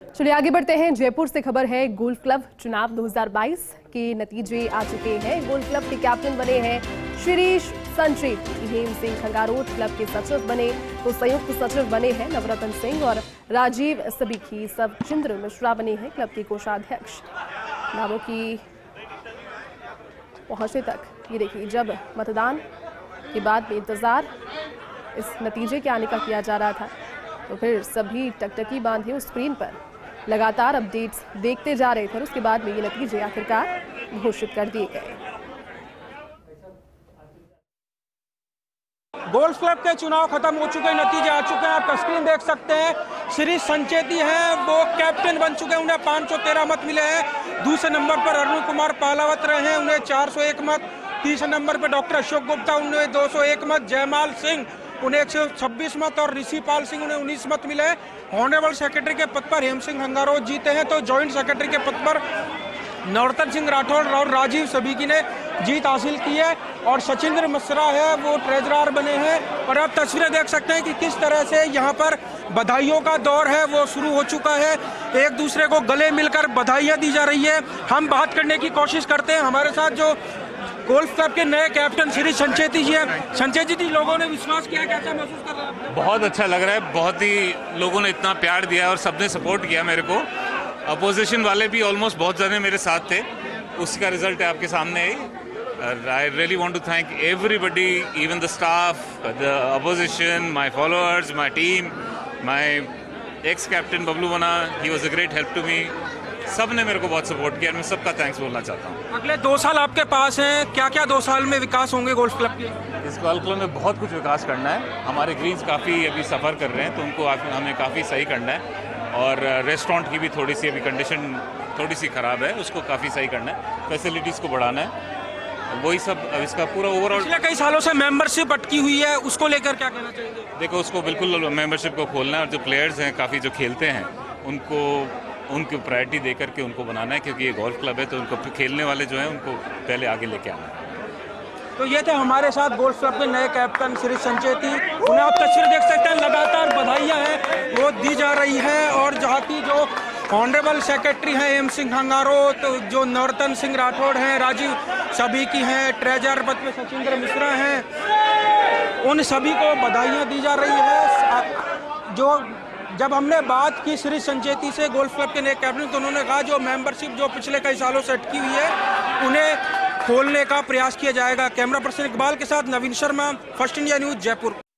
चलिए आगे बढ़ते हैं। जयपुर से खबर है। गोल्फ क्लब चुनाव 2022 के नतीजे आ चुके हैं। गोल्फ क्लब के कैप्टन बने हैं शिरीष संचेती। हेम सिंह खंगारोट क्लब के सचिव बने तो संयुक्त सचिव बने हैं नवरत्न सिंह और राजीव सबिखी। सचिंद्र मिश्रा बने हैं क्लब के कोषाध्यक्ष। नामों की पहुंचने तक ये देखिए, जब मतदान के बाद में इंतजार इस नतीजे के आने का किया जा रहा था तो फिर सभी टकटकी बांधे उस स्क्रीन पर लगातार अपडेट्स देखते जा रहे थे और उसके बाद में ये नतीजे आखिरकार घोषित कर दिए गए। गोल्फ क्लब के चुनाव खत्म हो चुके हैं, नतीजे आ चुके हैं। आप स्क्रीन देख सकते हैं। श्री संचेती हैं, वो कैप्टन बन चुके हैं। उन्हें 513 मत मिले हैं। दूसरे नंबर पर अरुण कुमार पालावत रहे हैं, उन्हें 401 मत। तीसरे नंबर पर डॉक्टर अशोक गुप्ता, उन्हें 201 मत। जयमाल सिंह, उन्हें 126 मत और ऋषिपाल सिंह, उन्हें 19 मत मिले। ऑनरेबल सेक्रेटरी के पद पर हेम सिंह खंगारोट जीते हैं, तो जॉइंट सेक्रेटरी के पद पर नवरत्न सिंह राठौड़ और राजीव सबिखी ने जीत हासिल की है। और सचिंद्र मिश्रा है, वो ट्रेजरर बने हैं। और आप तस्वीरें देख सकते हैं कि किस तरह से यहाँ पर बधाइयों का दौर है वो शुरू हो चुका है। एक दूसरे को गले मिलकर बधाइयाँ दी जा रही है। हम बात करने की कोशिश करते हैं। हमारे साथ जो गोल्फ क्लब के नए कैप्टन श्री संचेती जी हैं। संचेती जी, लोगों ने विश्वास किया, कैसा महसूस कर रहे हैं? बहुत अच्छा लग रहा है। बहुत ही लोगों ने इतना प्यार दिया और सबने सपोर्ट किया मेरे को। अपोजिशन वाले भी ऑलमोस्ट बहुत ज़्यादा मेरे साथ थे। उसका रिजल्ट है आपके सामने ही। I really want to thank everybody, even the staff, the opposition, my followers, my team, my ex-captain Bablu Wana. He was a great help to me. सब ने मेरे को बहुत सपोर्ट किया और मैं सबका थैंक्स बोलना चाहता हूँ। अगले 2 साल आपके पास हैं, क्या क्या 2 साल में विकास होंगे गोल्फ क्लब के? इस गोल्फ क्लब में बहुत कुछ विकास करना है। हमारे ग्रीन्स काफ़ी अभी सफ़र कर रहे हैं, तो उनको हमें काफ़ी सही करना है। और रेस्टोरेंट की भी थोड़ी सी अभी कंडीशन थोड़ी सी ख़राब है, उसको काफ़ी सही करना है। फैसिलिटीज़ को बढ़ाना है, वही सब। इसका पूरा ओवरऑल पिछले कई सालों से मेंबरशिप अटकी हुई है, उसको लेकर क्या कहना चाहिए? देखो, उसको बिल्कुल मेंबरशिप को खोलना है और जो प्लेयर्स हैं काफ़ी जो खेलते हैं उनको प्रायोरिटी दे करके उनको बनाना है, क्योंकि ये गोल्फ क्लब है तो उनको खेलने वाले जो हैं उनको पहले आगे लेके आना है। तो ये थे हमारे साथ गोल्फ क्लब के नए कैप्टन श्री संचेती। उन्हें आप तस्वीर देख सकते हैं, लगातार बधाइयाँ हैं वो दी जा रही है। और जहाँ की जो ऑनरेबल सेक्रेटरी हैं हेम सिंह खंगारोट, जो नवरत्न सिंह राठौड़ हैं, राजीव सबिखी हैं, ट्रेजरर पद में सचिंद्र मिश्रा हैं, उन सभी को बधाइयाँ दी जा रही है। जो जब हमने बात की श्री संचेती से, गोल्फ क्लब के नए कैप्टन, तो उन्होंने कहा जो मेंबरशिप जो पिछले कई सालों से अटकी हुई है उन्हें खोलने का प्रयास किया जाएगा। कैमरा पर्सन इकबाल के साथ Naveen Sharma, first India news, Jaipur.